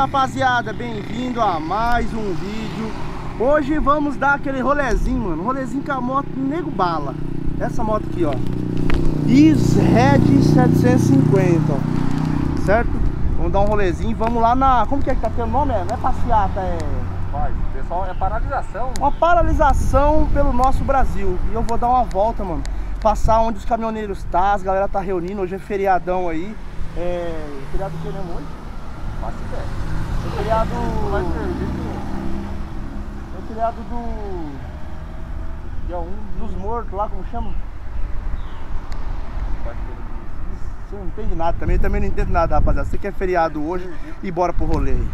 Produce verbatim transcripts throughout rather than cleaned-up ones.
rapaziada, bem-vindo a mais um vídeo. Hoje vamos dar aquele rolezinho, mano, rolezinho com a moto Nego Bala. Essa moto aqui, ó, Red setecentos e cinquenta, ó. Certo? Vamos dar um rolezinho, vamos lá na... Como que é que tá tendo o nome? É? Não é passeata, é... Vai, pessoal, é paralisação. Uma paralisação pelo nosso Brasil. E eu vou dar uma volta, mano, passar onde os caminhoneiros tá, as galera tá reunindo. Hoje é feriadão aí. É... Feriado do que mesmo hoje? Faço ideia. É feriado... Vai ter, é feriado do... Dia um dos mortos lá, como chama? Você não entende nada também, também não entendo nada, rapaziada. Você quer feriado hoje e bora pro rolê aí.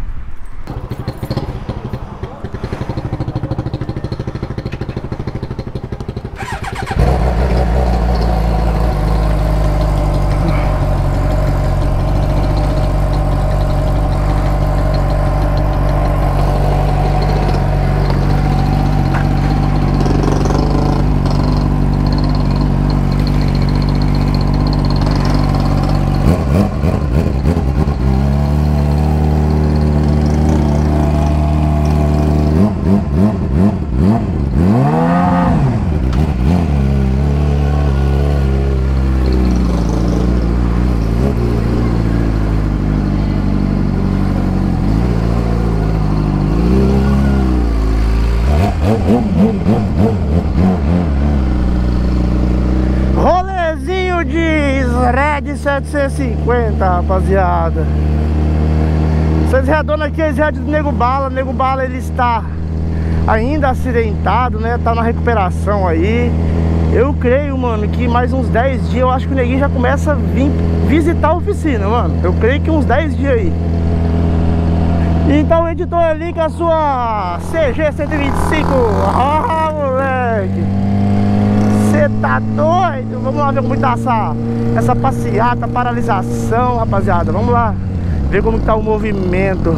Rolezinho de Red setecentos e cinquenta, rapaziada. Vocês redondam aqui, esse Red do Nego Bala. O Nego Bala, ele está ainda acidentado, né? Tá na recuperação aí. Eu creio, mano, que mais uns dez dias eu acho que o neguinho já começa a vir visitar a oficina, mano. Eu creio que uns dez dias aí. Então o editor ali com a sua C G cento e vinte e cinco. Ah, moleque, você tá doido? Vamos lá ver como tá essa, essa passeata, paralisação, rapaziada. Vamos lá ver como tá o movimento.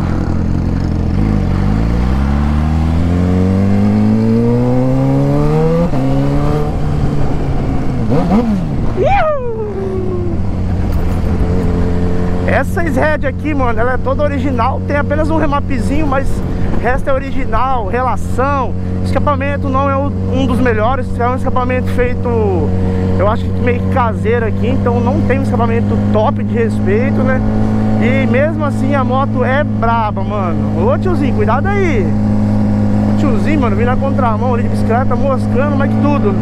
Essa Red aqui, mano, ela é toda original. Tem apenas um remapzinho, mas o resto é original, relação. Escapamento não é um dos melhores. É um escapamento feito, eu acho que meio que caseiro aqui. Então não tem um escapamento top de respeito, né? E mesmo assim a moto é braba, mano. Ô tiozinho, cuidado aí. O tiozinho, mano, vindo na contramão ali de bicicleta, moscando, mas que tudo.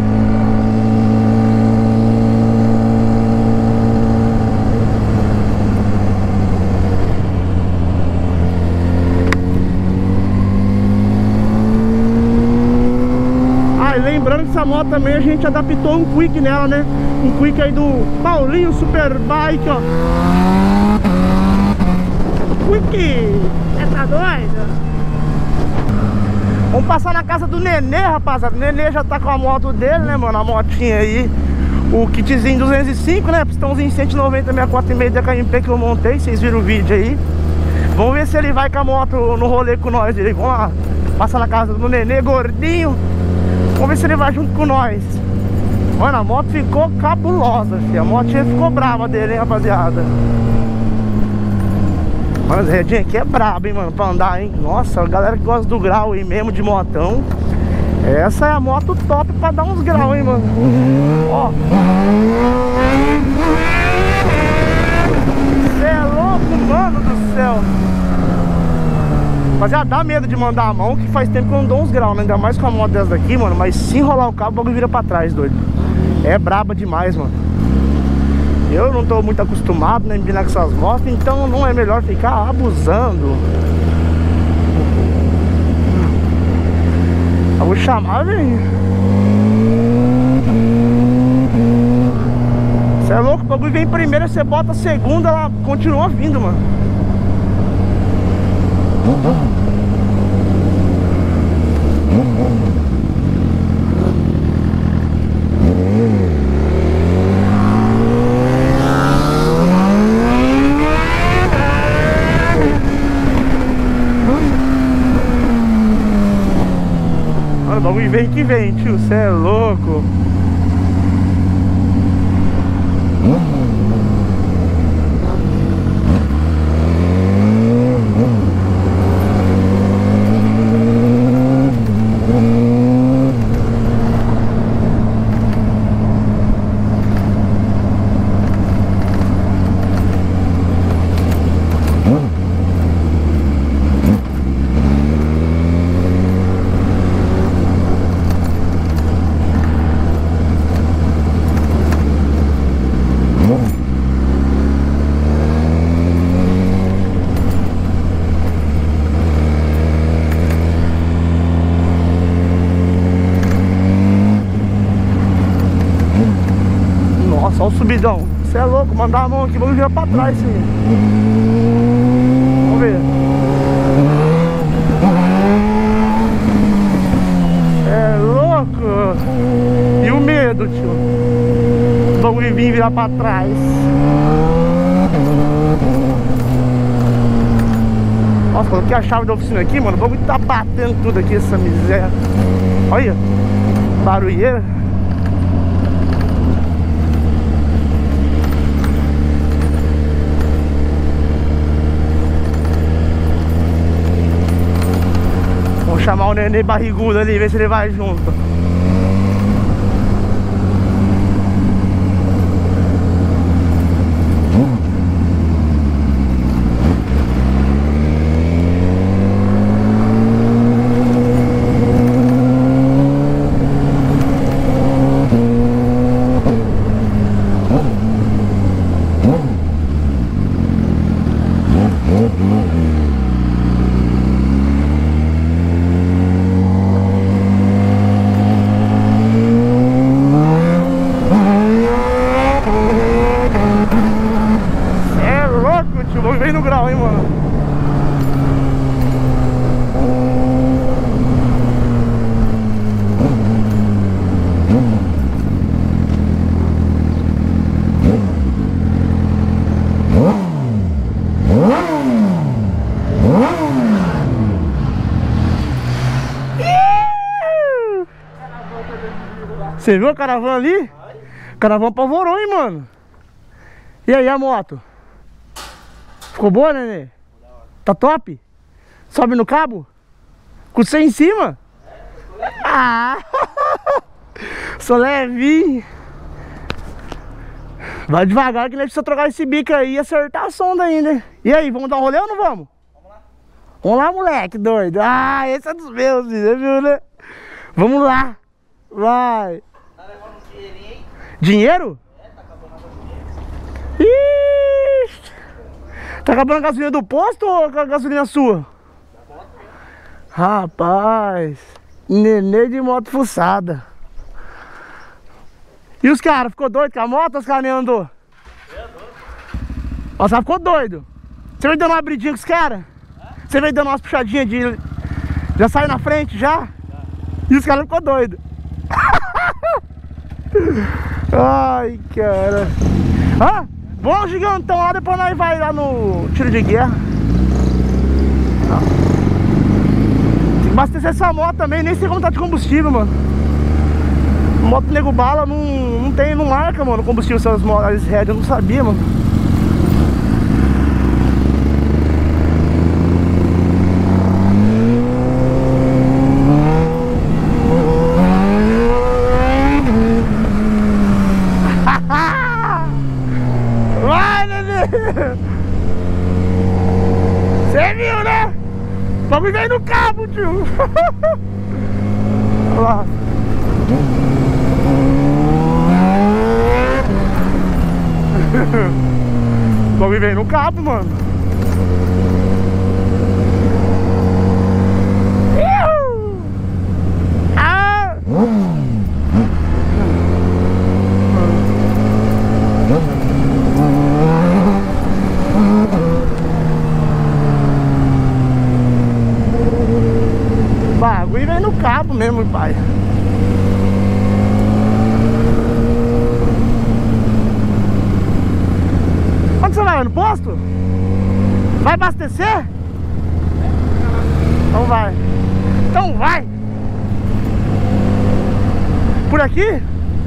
Lembrando que essa moto também a gente adaptou um quick nela, né? Um quick aí do Paulinho Superbike, ó. Quick! Você tá doido? Vamos passar na casa do Nenê, rapaziada. O Nenê já tá com a moto dele, né, mano? A motinha aí. O kitzinho duzentos e cinco, né? Pistãozinho cento e noventa, sessenta e quatro e meio da K M P que eu montei. Vocês viram o vídeo aí. Vamos ver se ele vai com a moto no rolê com nós. Ele, vamos lá. Passar na casa do Nenê, gordinho. Vamos ver se ele vai junto com nós. Mano, a moto ficou cabulosa, filho. A motinha ficou brava dele, hein, rapaziada. Mano, essa redinha aqui é braba, hein, mano, pra andar, hein. Nossa, a galera que gosta do grau aí mesmo, de motão, essa é a moto top pra dar uns graus, hein, mano. Ó. Cê é louco, mano do céu. Mas já dá medo de mandar a mão, que faz tempo que eu não dou uns graus, né? Ainda mais com a moto dessa daqui, mano. Mas se enrolar o cabo, o bagulho vira pra trás, doido. É braba demais, mano. Eu não tô muito acostumado, né, empinar com essas motos. Então não é melhor ficar abusando. Eu vou chamar, velho. Você é louco, o bagulho vem primeiro, você bota a segunda, ela continua vindo, mano. Mano, o bagulho vem que vem, tio, cê é louco. Só o subidão. Você é louco, mandar a mão aqui, vamos virar pra trás sim. Vamos ver. É louco. E o medo, tio. Vamos vir virar pra trás. Nossa, coloquei a chave da oficina aqui, mano. O bagulho tá batendo tudo aqui, essa miséria. Olha, barulheira. Vamos chamar o neném barrigudo ali, ver se ele vai junto. Vamos ver no grau, hein, mano. Você viu a caravana ali? A caravana apavorou, hein, mano. E aí, a moto? Ficou boa, nenê? Tá top? Sobe no cabo? Com você em cima? Ah! Sou levinho. Vai devagar que não precisa trocar esse bico aí e acertar a sonda ainda. E aí, vamos dar um rolê ou não vamos? Vamos lá. Vamos lá, moleque doido. Ah, esse é dos meus, você viu, né? Vamos lá. Vai. Tá levando um dinheirinho aí? Dinheiro? É, tá acabando a gasolina. Ixi. Tá acabando a gasolina do posto ou a gasolina sua? Rapaz, nenê de moto fuçada. E os caras, ficou doido com a moto ou os caras nem andou? Nossa, ficou doido. Você veio dando uma abridinha com os caras? Você veio dando umas puxadinhas de... Já saiu na frente, já? E os caras ficou doido. Ai, cara. Ah! Vamos, gigantão, lá depois nós vai lá no tiro de guerra. Tem que abastecer essa moto também, nem sei como tá de combustível, mano. Moto nego bala não, não tem, não marca, mano, combustível essas motos Red, eu não sabia, mano. Você viu, né? Vamos ver no cabo, tio. Olha lá. Vamos ver no cabo, mano. Ah! Bagulho vem no cabo mesmo, pai. Onde você vai? No posto? Vai abastecer? Então vai. Então vai. Por aqui?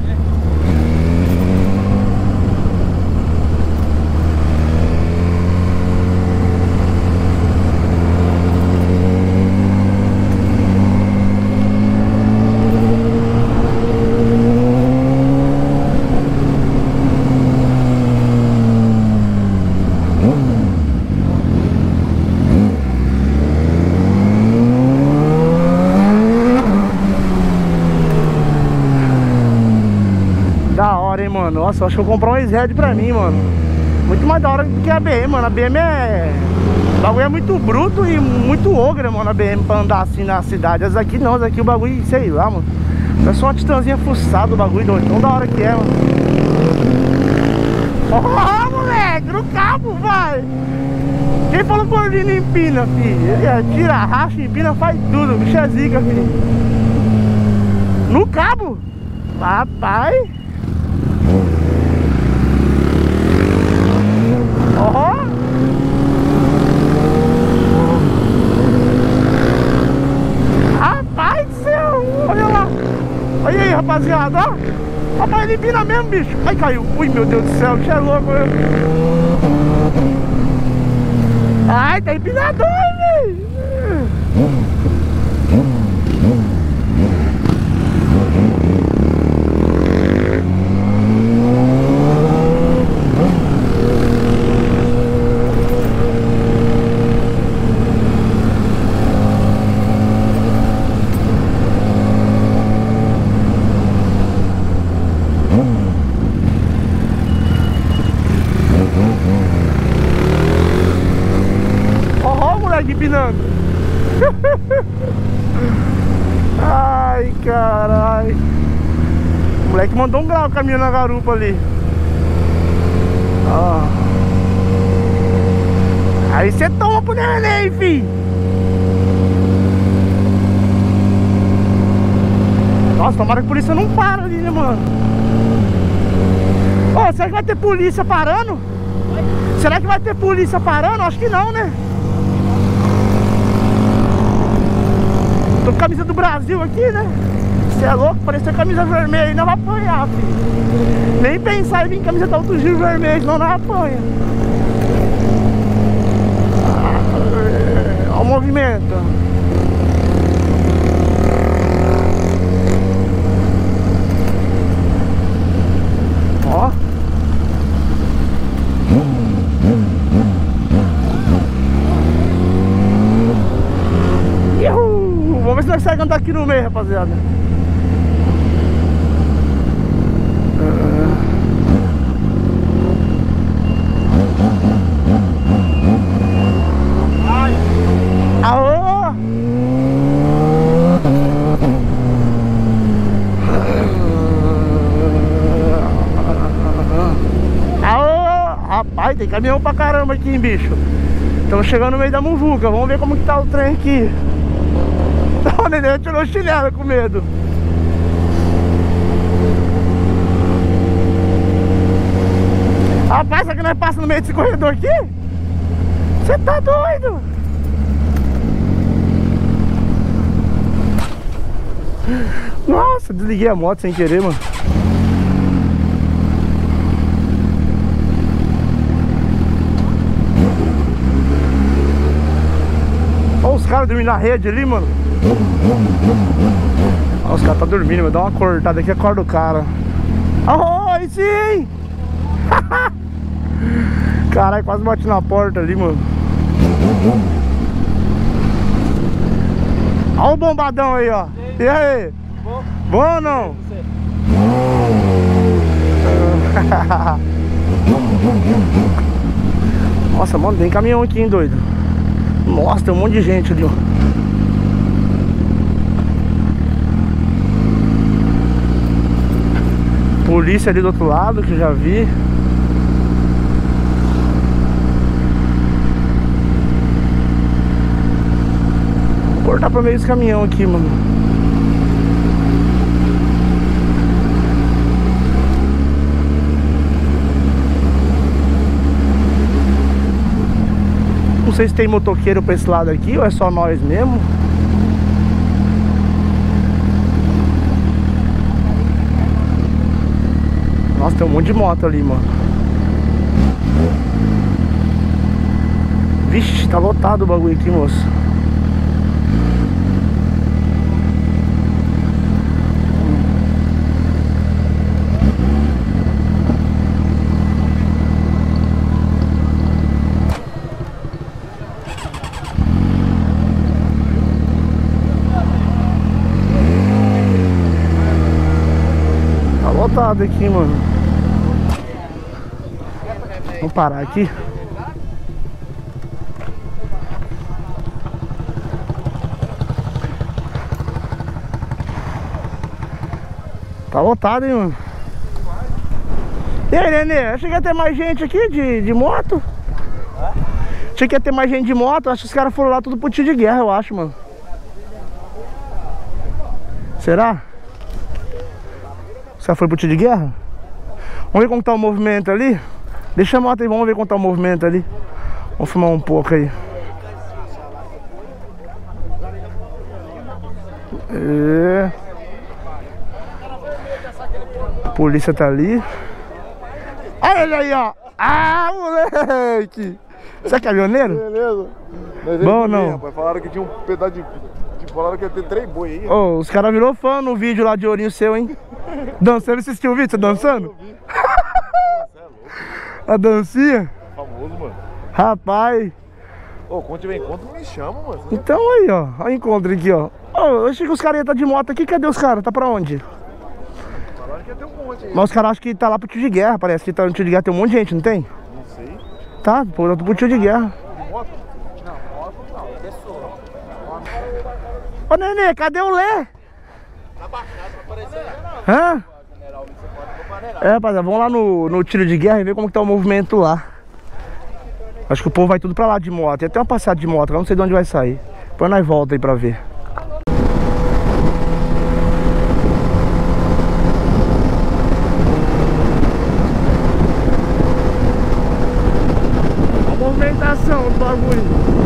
Da hora, hein, mano. Nossa, eu acho que eu vou comprar um X-Red pra mim, mano. Muito mais da hora do que a B M, mano. A B M é... O bagulho é muito bruto e muito ogre, mano, a B M pra andar assim na cidade. As aqui não, as aqui o bagulho, sei lá, mano. É só uma titãzinha fuçada o bagulho, doido. Tão da hora que é, mano. Ó, moleque, no cabo, vai. Quem falou que o gordinho não empina, filho? Ele é, tira, racha, empina, faz tudo. O bicho é zica, filho. No cabo? Papai. Ó. Rapaz do céu, olha lá. Olha aí, rapaziada, ó. Rapaz, ele empina mesmo, bicho. Ai, caiu. Ui, meu Deus do céu, que é louco, meu. Ai, tá empinador, velho. Empinando. Ai, carai. O moleque mandou um grau caminhando na garupa ali. Ó. Aí você toma pro neném, filho. Nossa, tomara que a polícia não para ali, né, mano? Ô, oh, será que vai ter polícia parando? Oi? Será que vai ter polícia parando? Acho que não, né? Tô com a camisa do Brasil aqui, né? Você é louco, parecia camisa vermelha e não vai apanhar, filho. Nem pensar em vir camisa do Alto Giro vermelho, senão não apanha. Olha o movimento. Ó. Vamos ver se nós conseguimos andar aqui no meio, rapaziada. Ai. Aô! Aô! Rapaz, tem caminhão pra caramba aqui, hein, bicho. Estamos chegando no meio da muvuca. Vamos ver como que tá o trem aqui. O neném tirou o chinelo com medo. Rapaz, será que nós passamos no meio desse corredor aqui? Você tá doido? Nossa, desliguei a moto sem querer, mano. Olha os caras dormindo na rede ali, mano. Olha, os caras tá dormindo, mas dá uma cortada aqui, acorda o cara. Oi, sim! Caralho, quase bati na porta ali, mano. Olha o bombadão aí, ó. E aí? Bom, Bom ou não? Nossa, mano, tem caminhão aqui, hein, doido. Nossa, tem um monte de gente ali, ó. Polícia ali do outro lado, que eu já vi. Vou cortar pro meio desse caminhão aqui, mano. Não sei se tem motoqueiro pra esse lado aqui ou é só nós mesmo. Nossa, tem um monte de moto ali, mano. Vixe, tá lotado o bagulho aqui, moço. Tá lotado aqui, mano. Vamos parar aqui. Tá lotado, hein, mano. E aí, Nenê? Achei que ia ter mais gente aqui de, de moto. Hã? Achei que ia ter mais gente de moto. Acho que os caras foram lá tudo pro tiro de guerra, eu acho, mano. Será? Os caras foram pro tiro de guerra? Vamos ver como tá o movimento ali? Deixa a moto aí, vamos ver como tá o movimento ali. Vamos filmar um pouco aí. É. A polícia tá ali. Olha ele aí, ó. Ah, moleque! Você é caminhoneiro? Beleza. Mas bom ou bem, não? Rapaz, falaram que tinha um pedaço de... de falaram que ia ter três boi aí. Ô, oh, os caras virou fã no vídeo lá de Ourinho seu, hein? Dançando, você assistiu o vídeo? Você dançando? Eu vi. Você é louco. A dancinha? Famoso, mano. Rapaz. Ô, quando tiver encontro, me chama, mano. Então aí, ó. Olha o encontro aqui, ó. Ô, eu achei que os caras iam estar de moto aqui. Cadê os caras? Tá pra onde? Falaram que ia ter um monte aí. Mas os caras acham que tá lá pro tiro de guerra. Parece que tá no tiro de guerra. Tem um monte de gente, não tem? Não sei. Tá, pô, pro tiro de guerra. De moto? Não, moto não, pessoa. Ô, Nenê, cadê o Lê? Tá baixado, não apareceu. Hã? General, você pode comparar. É, rapaziada, vamos lá no, no tiro de guerra e ver como que tá o movimento lá. Acho que o povo vai tudo pra lá de moto. Tem até uma passada de moto, eu não sei de onde vai sair. Depois nós volta aí pra ver. A movimentação do bagulho.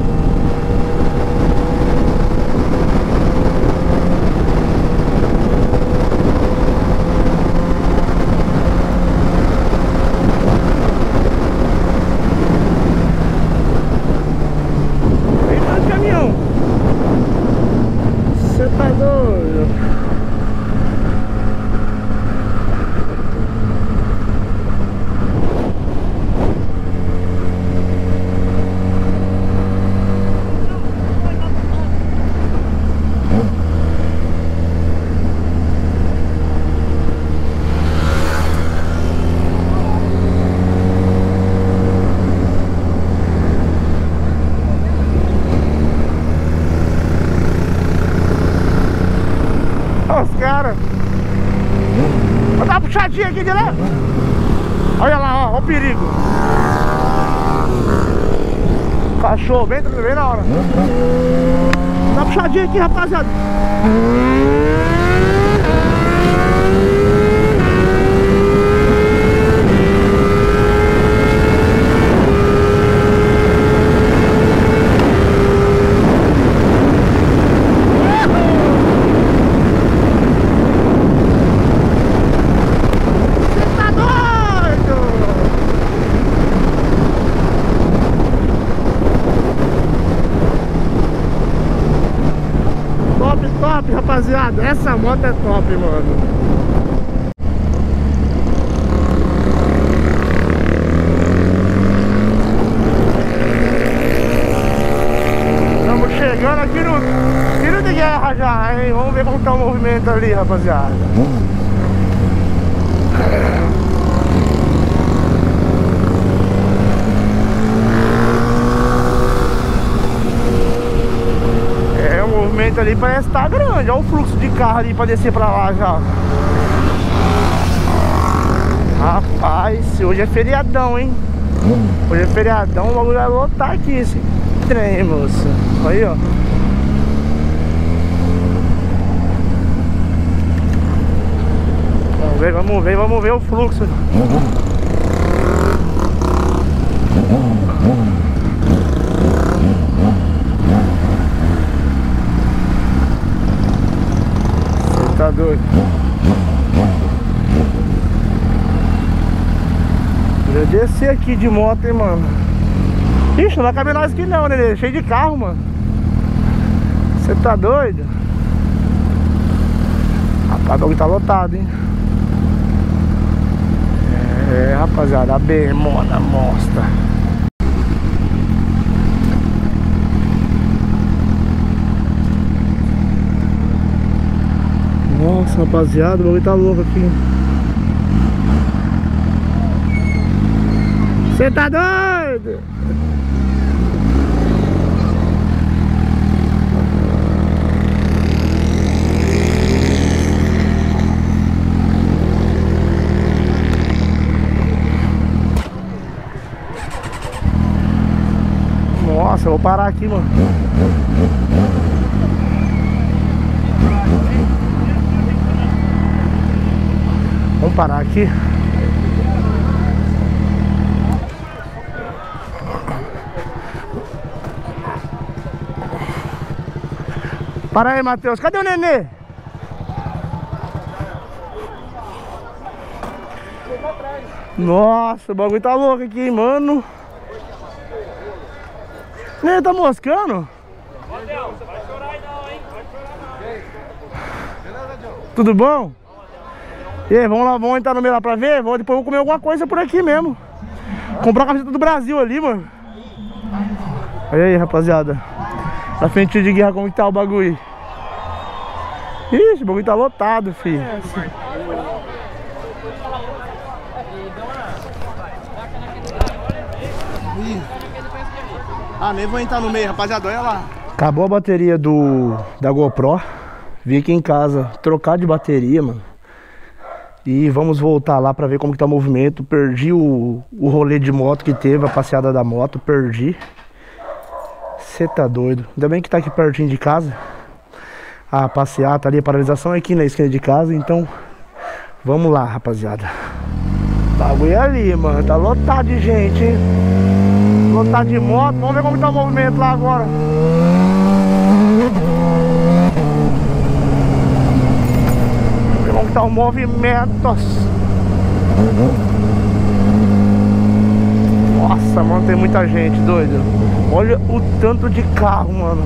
Cara, vou dar uma puxadinha aqui de lá. Olha lá, ó, ó o perigo. Cachorro, bem, bem na hora. Dá uma puxadinha aqui, rapaziada. Top, rapaziada, essa moto é top, mano. Estamos chegando aqui no tiro de guerra já, hein? Vamos ver como tá o movimento ali, rapaziada. Ali parece que tá grande, olha o fluxo de carro ali pra descer pra lá já. Rapaz, hoje é feriadão, hein? Hoje é feriadão, o bagulho vai lotar aqui esse trem, moça. Aí, ó. Vamos ver, vamos ver, vamos ver o fluxo. Tá doido. Vou descer aqui de moto, hein, mano. Ixi, não vai caber nós aqui não, né? Cheio de carro, mano. Você tá doido? Rapaz, o bagulho tá lotado, hein? É, rapaziada, a bermona mostra. Nossa, rapaziada, o bagulho tá louco aqui. Você tá doido? eu vou parar aqui, mano. Vamos parar aqui. Para aí, Matheus. Cadê o nenê? Nossa, o bagulho tá louco aqui, hein, mano. Nenê tá moscando? Matheus, você vai chorar aí não, hein? Vai chorar não. Tudo bom? E aí, vamos lá, vamos entrar no meio lá pra ver? Vou, depois eu vou comer alguma coisa por aqui mesmo. Comprar uma camiseta do Brasil ali, mano. Olha aí, rapaziada. Na frente de guerra, como que tá o bagulho? Ixi, o bagulho tá lotado, filho. Ah, nem vou entrar no meio, rapaziada, olha lá. Acabou a bateria do da GoPro. Vim aqui em casa trocar de bateria, mano. E vamos voltar lá pra ver como que tá o movimento. Perdi o, o rolê de moto que teve, a passeada da moto, perdi. Você tá doido. Ainda bem que tá aqui pertinho de casa. A passeata ali, a paralisação é aqui na esquina de casa. Então, vamos lá, rapaziada. O bagulho é ali, mano. Tá lotado de gente, hein? Lotado de moto. Vamos ver como tá o movimento lá agora. Vamos ver como tá o movimento. Nossa, mano, tem muita gente, doido. Olha o tanto de carro, mano.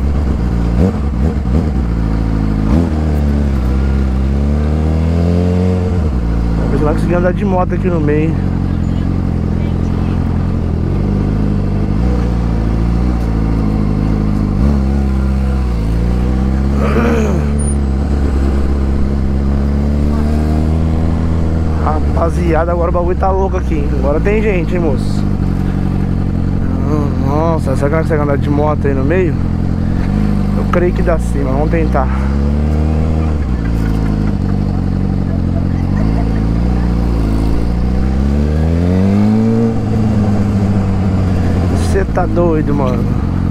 Vamos ver se vai conseguir andar de moto aqui no meio. Rapaziada, agora o bagulho tá louco aqui, hein? Agora tem gente, hein, moço? Nossa, será que nós conseguimos andar de moto aí no meio? Eu creio que dá sim, mas vamos tentar. Você tá doido, mano?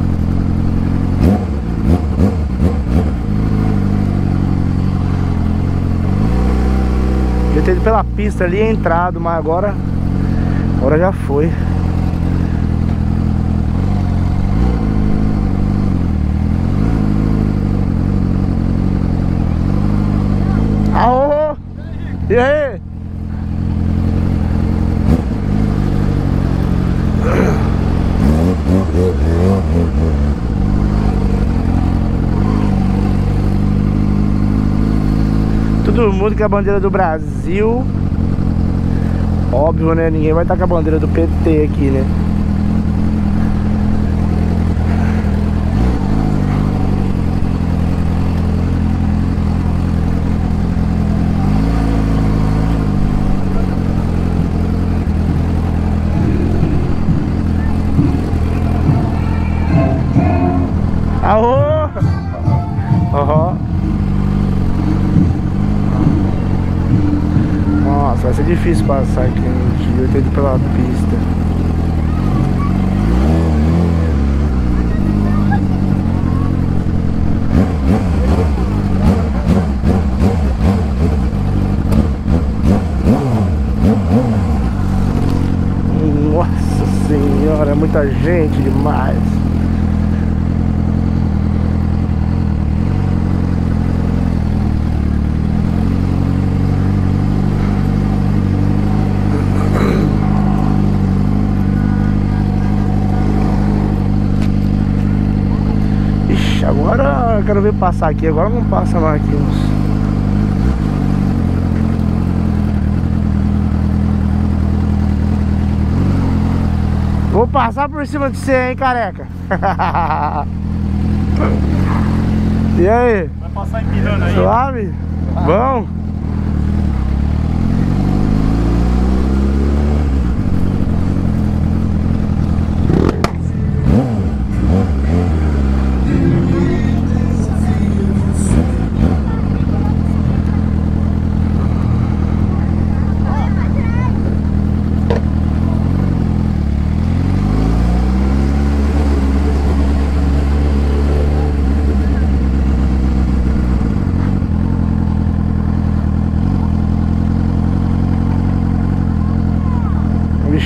Eu ter ido pela pista ali e entrado, mas agora Agora já foi. Aô! E aí? Todo mundo com a bandeira do Brasil. Óbvio, né? Ninguém vai estar com a bandeira do P T aqui, né? Aô! Uhum. Nossa, vai ser difícil passar aqui no dia, eu tenho ido pela pista. Nossa senhora, é muita gente demais. Agora eu quero ver passar aqui, agora não passa mais aqui. Vou passar por cima de você, hein, careca. E aí? Vai passar empinando aí? Suave? Ah. Bom?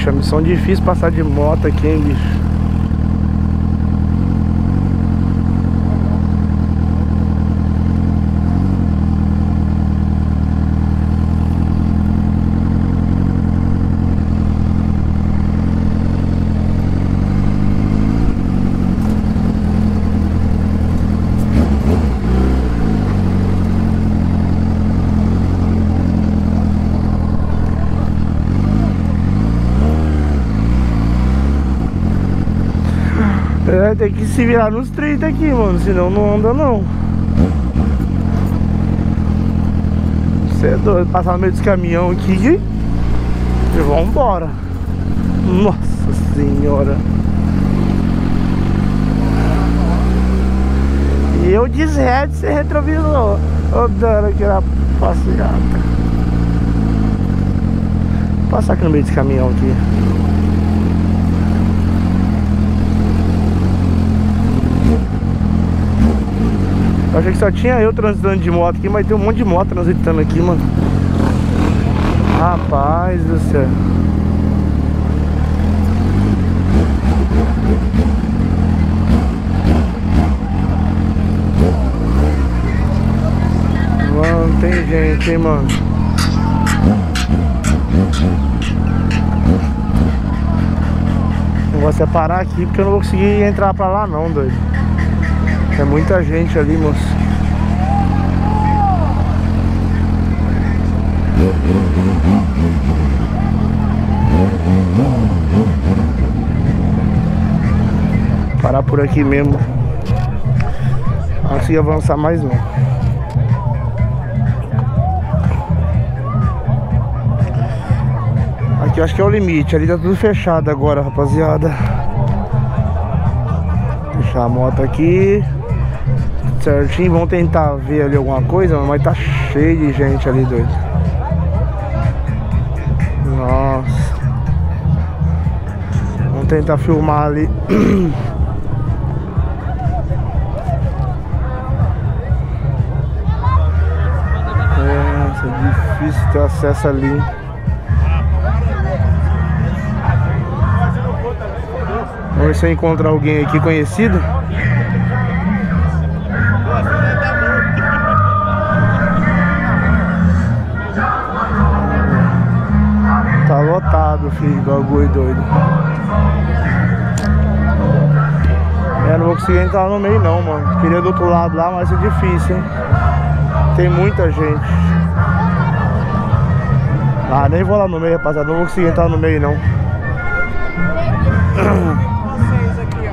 Ixi, a missão difícil passar de moto aqui, hein, bicho. É, tem que se virar nos trinta aqui, mano, senão não anda não. Você é doido, passar no meio dos caminhão aqui e vambora. Nossa senhora. E eu desrede sem retrovisor. Ô, dando aquela passeada. Vou passar aqui no meio desse caminhão aqui. Eu achei que só tinha eu transitando de moto aqui, mas tem um monte de moto transitando aqui, mano. Rapaz do céu. Mano, tem gente, hein, mano. O negócio é parar aqui, porque eu não vou conseguir entrar pra lá não, doido. É muita gente ali, moço. Parar por aqui mesmo. Não consegui avançar mais não. Aqui eu acho que é o limite. Ali tá tudo fechado agora, rapaziada. Deixar a moto aqui certinho, vamos tentar ver ali alguma coisa, mas tá cheio de gente ali, doido. Nossa. Vamos tentar filmar ali. É, é difícil ter acesso ali. Vamos ver se eu encontrar alguém aqui conhecido. Tá lotado, filho, bagulho doido. Eu não vou conseguir entrar no meio não, mano. Queria do outro lado lá, mas é difícil, hein. Tem muita gente. Ah, nem vou lá no meio, rapaziada. Não vou conseguir entrar no meio não. Vocês aqui,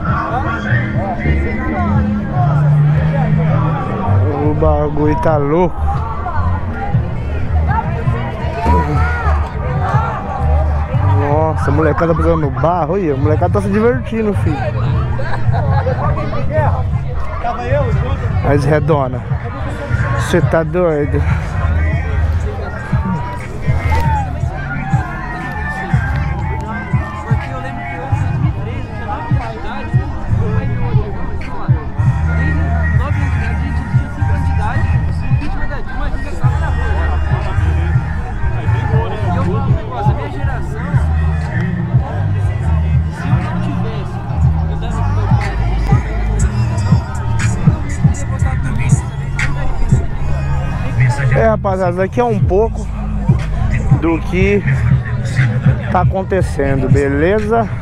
ó. O bagulho tá louco. Nossa, a molecada pisando no barro, olha, a molecada tá se divertindo, filho. Mas redona. Você tá doido? É, rapaziada, aqui é um pouco do que tá acontecendo, beleza?